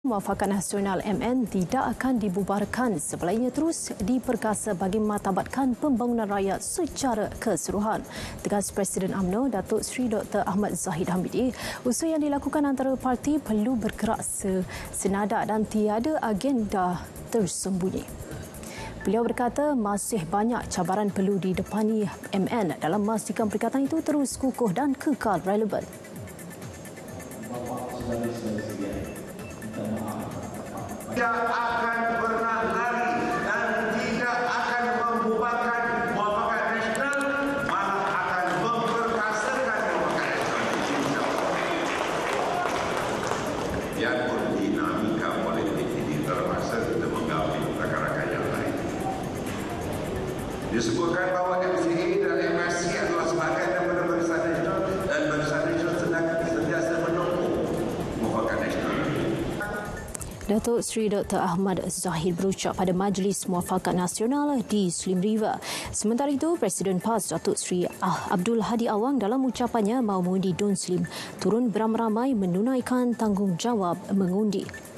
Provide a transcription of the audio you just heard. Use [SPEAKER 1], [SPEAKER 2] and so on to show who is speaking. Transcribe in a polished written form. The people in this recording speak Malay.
[SPEAKER 1] Muafakat Nasional MN tidak akan dibubarkan sebelum terus diperkasa bagi martabatkan pembangunan rakyat secara keseluruhan. Tegas Presiden UMNO Datuk Seri Dr. Ahmad Zahid Hamidi, usul yang dilakukan antara parti perlu bergerak senada dan tiada agenda tersembunyi. Beliau berkata masih banyak cabaran perlu didepani MN dalam memastikan perikatan itu terus kukuh dan kekal relevan.
[SPEAKER 2] Tidak akan pernah lari dan tidak akan membubarkan Muafakat Nasional, malah akan memperkasakan Muafakat Nasional. Biarpun dinamika politik ini terpaksa kita menggapai rakan-rakan yang lain. Disebutkan bahawa MCA dan MSC adalah sebahagian daripada Barisan Nasional dan Barisan Nasional sedang sentiasa menunggu Muafakat Nasional.
[SPEAKER 1] Datuk Seri Dr. Ahmad Zahid berucap pada Majlis Muafakat Nasional di Slim River. Sementara itu, Presiden PAS Datuk Seri Abdul Hadi Awang dalam ucapannya mahu mengundi Dun Slim turun beramai-ramai menunaikan tanggungjawab mengundi.